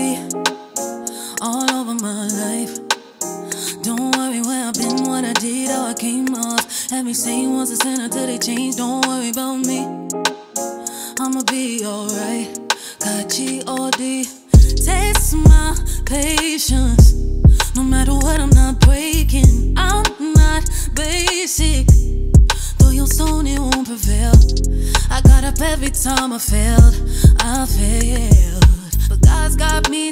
G-O-D all over my life. Don't worry where I've been, what I did, how I came off. Every saying was a sinner till they changed. Don't worry about me, I'ma be alright. Got G-O-D, test my patience. No matter what, I'm not breaking, I'm not basic. Though your stone, it won't prevail. I got up every time I failed. But God's got me